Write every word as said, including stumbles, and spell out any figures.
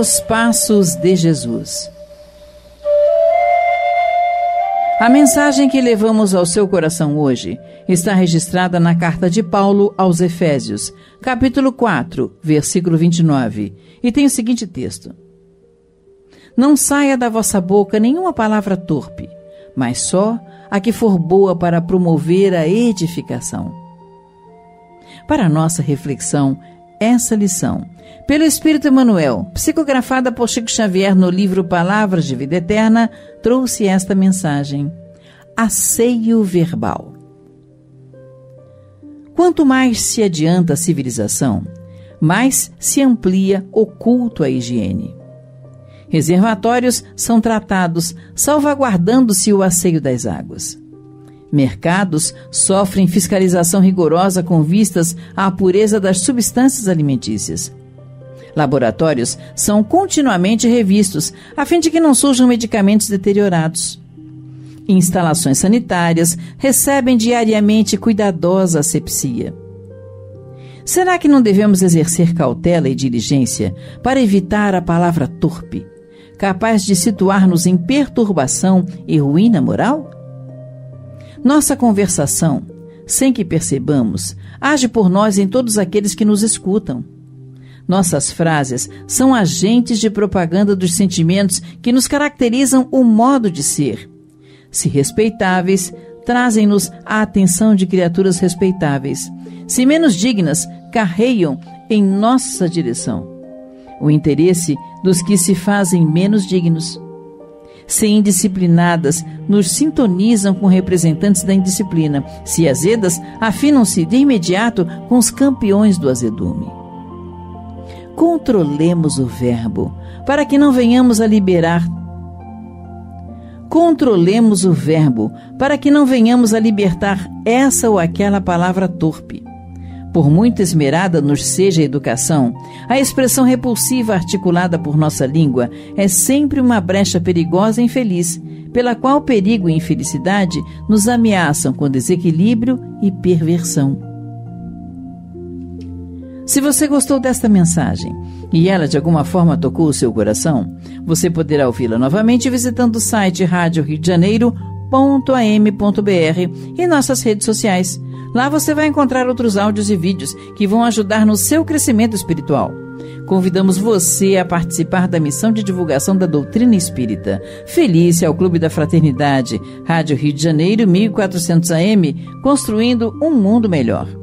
Aos passos de Jesus. A mensagem que levamos ao seu coração hoje está registrada na carta de Paulo aos Efésios, capítulo quatro, versículo vinte e nove, e tem o seguinte texto: Não saia da vossa boca nenhuma palavra torpe, mas só a que for boa para promover a edificação. Para nossa reflexão, essa lição, pelo Espírito Emmanuel, psicografada por Chico Xavier no livro Palavras de Vida Eterna, trouxe esta mensagem: asseio verbal. Quanto mais se adianta a civilização, mais se amplia o culto à higiene. Reservatórios são tratados, salvaguardando-se o asseio das águas. Mercados sofrem fiscalização rigorosa com vistas à pureza das substâncias alimentícias. Laboratórios são continuamente revistos, a fim de que não surjam medicamentos deteriorados. Instalações sanitárias recebem diariamente cuidadosa asepsia. Será que não devemos exercer cautela e diligência para evitar a palavra torpe, capaz de situar-nos em perturbação e ruína moral? Nossa conversação, sem que percebamos, age por nós em todos aqueles que nos escutam. Nossas frases são agentes de propaganda dos sentimentos que nos caracterizam o modo de ser. Se respeitáveis, trazem-nos a atenção de criaturas respeitáveis. Se menos dignas, carreiam em nossa direção o interesse dos que se fazem menos dignos. Se indisciplinadas, nos sintonizam com representantes da indisciplina. Se azedas, afinam-se de imediato com os campeões do azedume. Controlemos o verbo, para que não venhamos a liberar. Controlemos o verbo, para que não venhamos a libertar essa ou aquela palavra torpe. Por muito esmerada nos seja a educação, a expressão repulsiva articulada por nossa língua é sempre uma brecha perigosa e infeliz, pela qual perigo e infelicidade nos ameaçam com desequilíbrio e perversão. Se você gostou desta mensagem e ela de alguma forma tocou o seu coração, você poderá ouvi-la novamente visitando o site rádio rio de janeiro ponto a m ponto b r e nossas redes sociais. Lá você vai encontrar outros áudios e vídeos que vão ajudar no seu crescimento espiritual. Convidamos você a participar da missão de divulgação da doutrina espírita. Felice ao Clube da Fraternidade, Rádio Rio de Janeiro, mil e quatrocentos A M, construindo um mundo melhor.